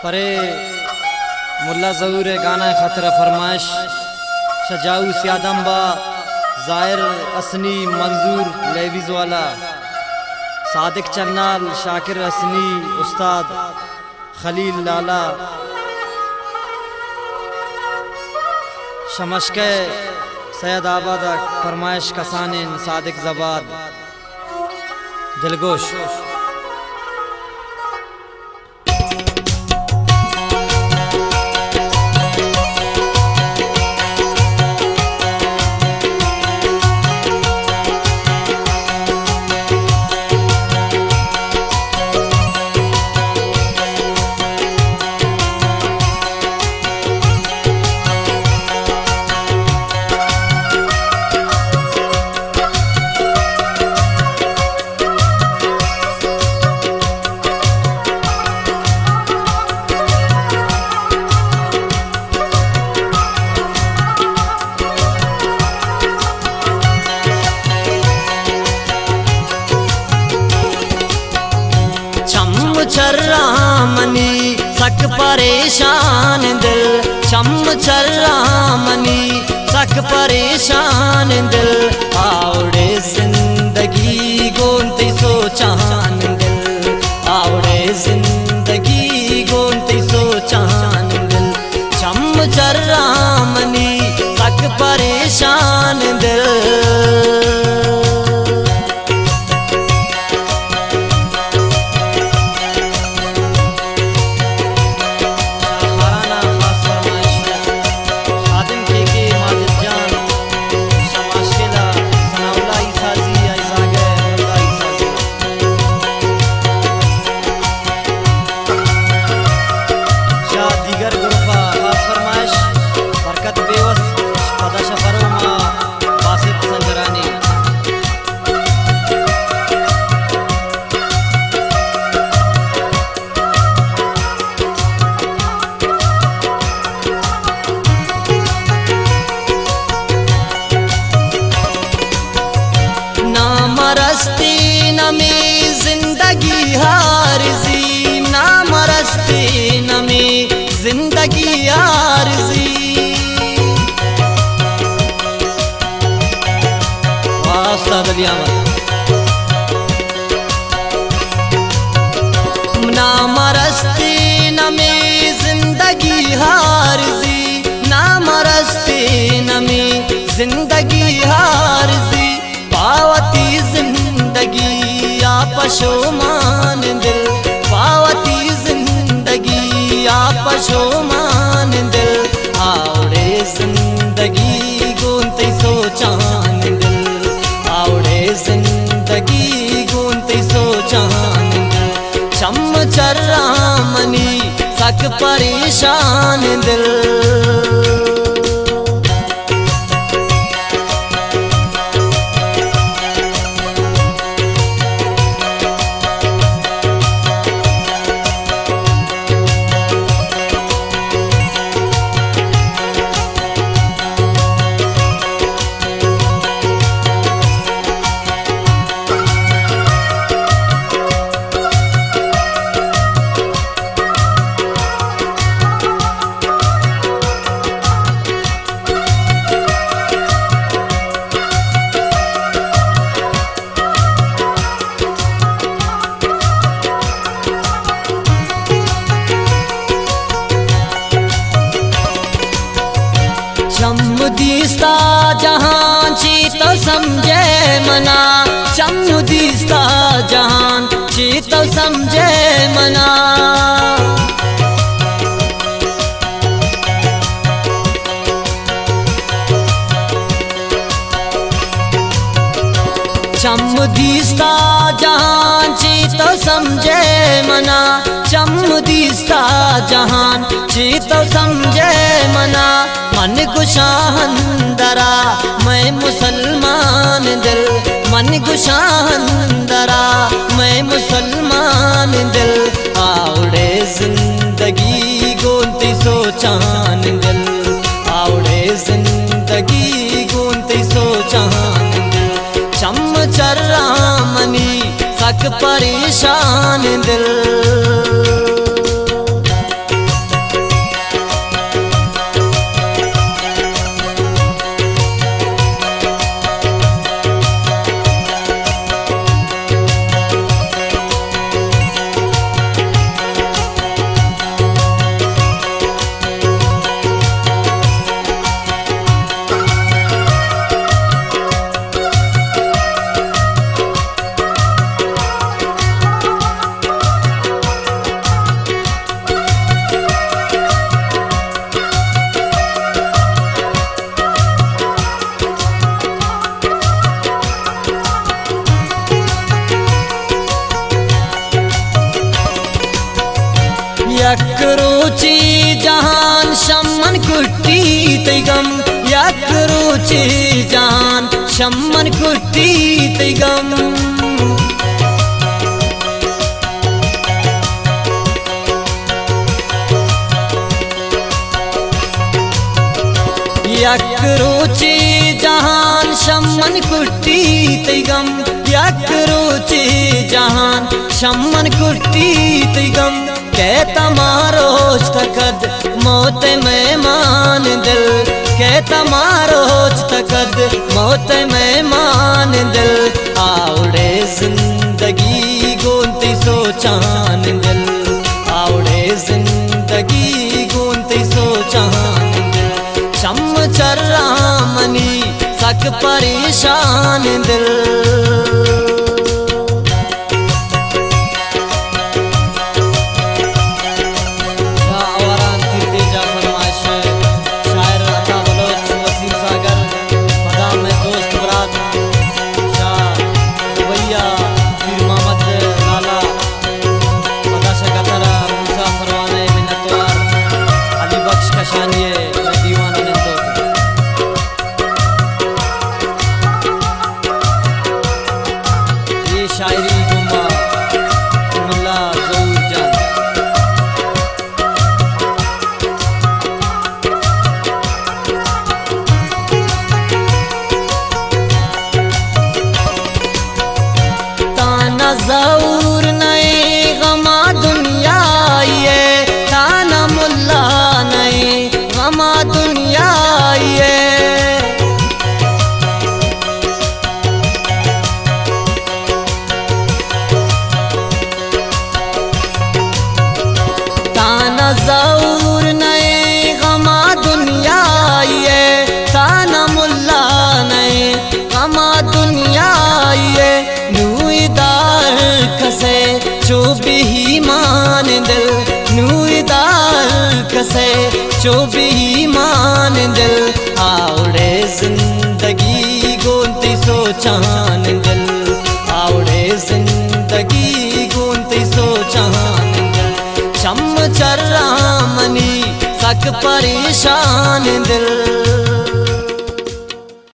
परे मुल्ला ज़हूर गाना खतरा फरमाइश शजाऊ सियादम्बा ज़ाहिर असनी मंजूर लेविज वाला सादिक चन्नाल शाकिर असनी उस्ताद खलील लाला शमशके सैयद आबादा फरमाइश कसानिन सादिक जबाद दिलगोश चर्रा मनी सक परेशान दिल चम चर्रा मनी सक परेशान दिल आवड़े जिंदगी गोंते सोचान दिल आवड़े जिंदगी गोंते सोचान दिल चम चर्रा मनी सक परेशान दिल में जिंदगी हारजी ना मरस्ते न में जिंदगी हारजी ना मरस्ते न में जिंदगी हारजी ना मरस्ते न में जिंदगी हारजी पावती जिंदगी पशोमान दिल पावती जिंदगी पशोमान दिल आवड़े जिंदगी गोंते सोचान दिल आवड़े जिंदगी गोंते सोचान दिल चम चर्रा मनी सक परेशान दिल चमदीस्ता जहान चीत समझे मना चमदीस्ता जहान चीत समझे मना चमदीस्ता जहान चीत समझे मना चमदीस्ता जहान चीत समझे मना मन गुशाहंदरा मैं मुसलमान दिल मन गुशाहंदरा मैं मुसलमान दिल आवड़े जिंदगी गोंते सोचान दिल आवड़े जिंदगी गोंते सोचान दिल चम चर्रा मनी सक परेशान दिल कुट्टी तैगम यक रोचे जान शम्मन कुट्टी तैगम यक रोचे जहान शम्मन कुट्टी तैगम यक रोचे जहान शम्मन कुट्टी तैगम कहता मारोज तकद मौत मेहमान दिल कहता मारोज तकद मौत मेहमान दिल आवड़े जिंदगी गोंती सोचान दिल आवड़े जिंदगी गोंती सोचान दिल शम चर्रा मनी सक परेशान दिल शायरी गुम्बा मुल्ला ज़हूर जान ताना ज़हूर नए गमा दुनिया ये ताना मुल्ला नए गमा दुनिया ये ज़हूर नए गमा दुनिया ये ताना मुल्ला नए गमा दुनिया ये नूईदार कसे चोबी ही मान दिल नूईदार कसे चोबी ही मान दिल आवड़े जिंदगी गोंती सोचान दिल आवड़े जिंदगी गोंती सोचान शम चर्रा मनी सक परेशान दिल